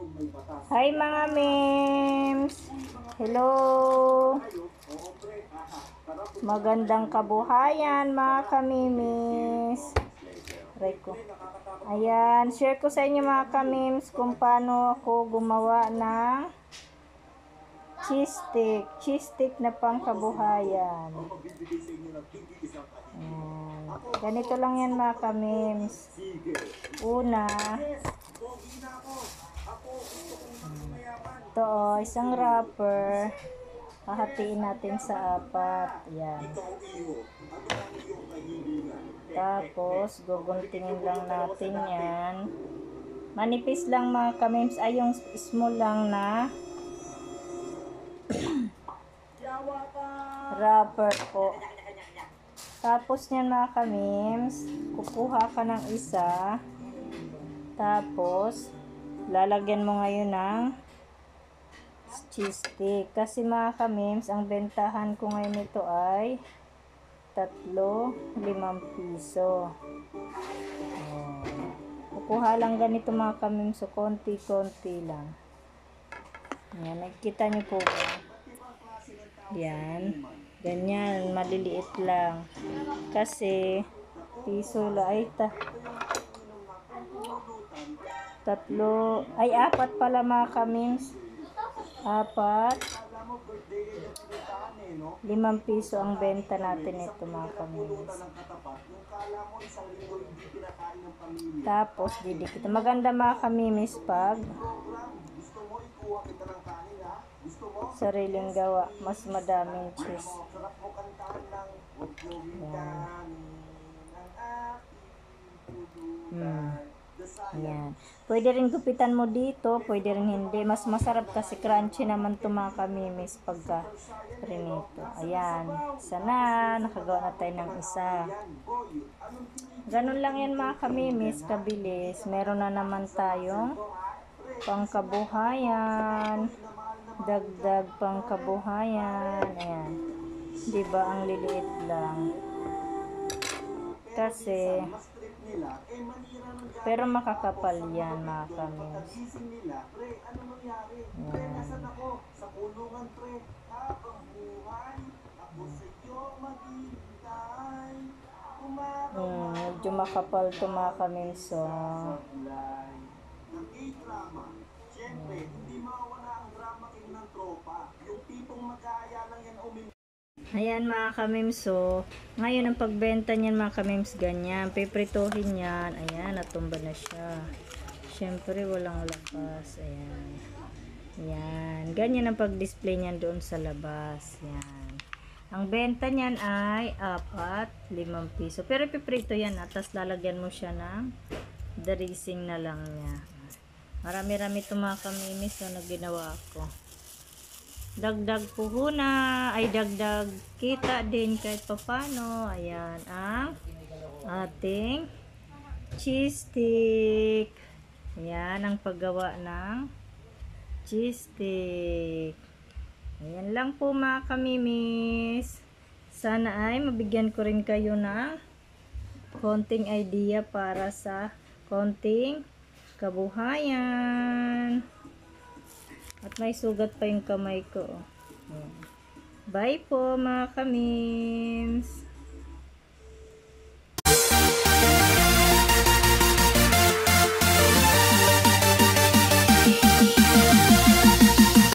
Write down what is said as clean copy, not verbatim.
Hi mga memes! Hello! Magandang kabuhayan mga kamimis! Ayan, share ko sa inyo mga kamims kung paano ako gumawa ng cheese stick. Cheese stick na pangkabuhayan. Ayan. Ganito lang yan mga kamims. Una, ito isang wrapper. Hahatiin natin sa 4. Ayan. Tapos, guguntingin lang natin yan. Manipis lang mga kamims. Ay, yung small lang na wrapper po. Tapos niyan mga kamims, kukuha ka ng isa. Tapos, lalagyan mo ngayon ng cheese stick. Kasi mga kamims, ang bentahan ko ngayon nito ay 3-5 piso. Kukuha lang ganito mga kamims, so konti-konti lang. Ayan, nakikita nyo po ba? Yan. Ganyan, maliliit lang. Kasi, piso la, ay 4 pala mga kamims. 4. 5 piso ang benta natin ito mga kamims. Tapos, didikit. Maganda mga kamimis pag sariling gawa, mas madaming cheese. Ayan. Pwede rin gupitan mo dito, pwede rin hindi. Mas masarap kasi crunchy naman ito mga kamimis pagka prinito. Ayan. Sana nakagawa na tayo ng isa. Ganun lang yan mga kamimis, kabilis. Meron na naman tayong pangkabuhayan. Dagdag pangkabuhayan. Ayan. Diba ang liliit lang. Kasi pero makakapal yan mga kamimis. Medyo makapal ito mga kamimis. So, ayan mga kamims, so ngayon ang pagbenta niyan mga kamims, ganyan, piprituhin yan. Ayan, natumba na siya. Syempre walang labas. Ayan. Ayan, ganyan ang pag-display niyan doon sa labas. Ayan. Ang benta niyan ay 4-5 piso. Pero piprito yan, tapos lalagyan mo siya ng dressing na lang niya. Marami-rami ito mga kamimis na ginawa ko. Dagdag puhuna, ay dagdag kita din kahit papano. Ayan ang ating cheese stick. Ayan ang paggawa ng cheese stick. Ayan lang po mga kamimis. Sana ay mabigyan ko rin kayo ng konting idea para sa konting kabuhayan. At may sugat pa yung kamay ko. Bye po mga kamims.